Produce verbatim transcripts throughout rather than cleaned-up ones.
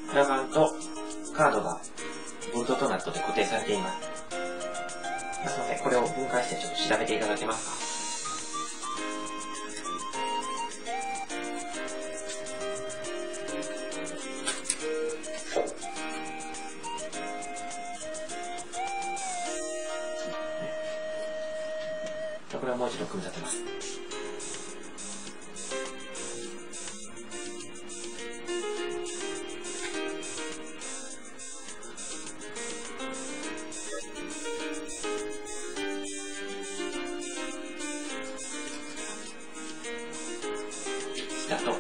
裏側とカードがボルトとナットで固定されています。ですので、これを分解してちょっと調べていただけますか。これをもう一度組み立てます。だと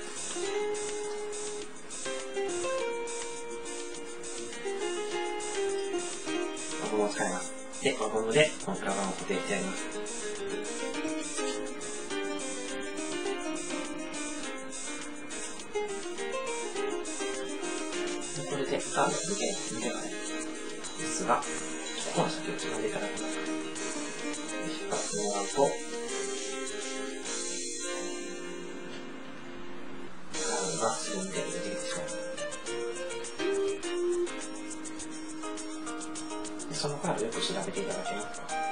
輪ゴムを使います。で、輪ゴムでこの裏側を固定してやります。これでガード抜け抜けがないですが、ここの先をつまんでいただけますか。引っ張ってもらうとがすぐに出てきてしまいます。そのカードよく調べていただけますか。